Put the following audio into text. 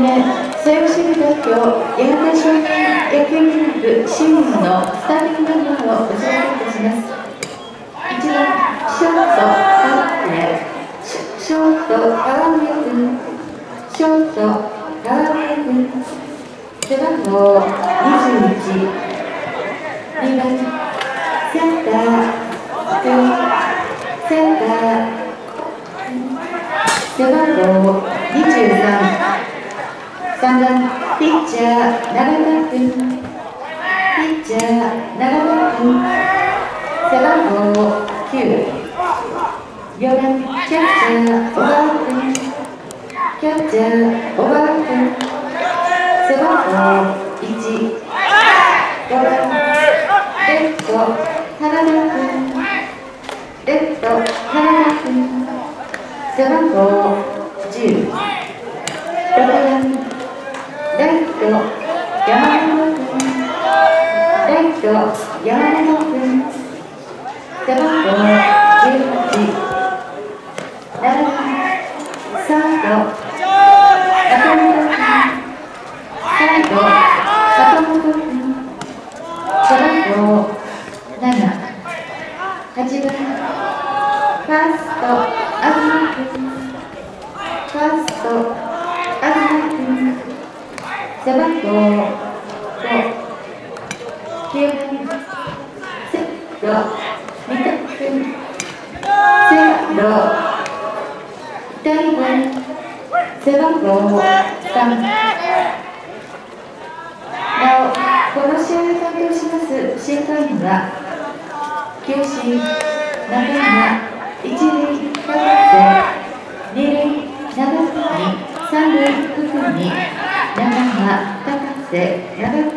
め、西予市部代表、八幡少年野球部シニアのスターティングメンバーをお知らせいたします。1番、ショート、川上、ショート、川上君、ショート、川上君、背番号21、2番、センター、センター、背番号23、3番、ピッチャー、長田君、ピッチャー、長田君、背番号9、4番、キャッチャー、小川君、キャッチャー、小川君、背番号1、5番、レフト、原田君、レフト、原田君、背番号10、6番、ライト、山本君、ライト、山本君、背番号18、7番、サード、中本君、サード、坂本君、背番号7、8番、ファースト、東君、ファースト、東君、背番号5、9番、セット、三田君、セット、左番、背番号3。なお、この試合を担当します審判員は、球審、中山、一塁、高瀬、二塁、長谷、三塁、福に、長浜、高瀬、長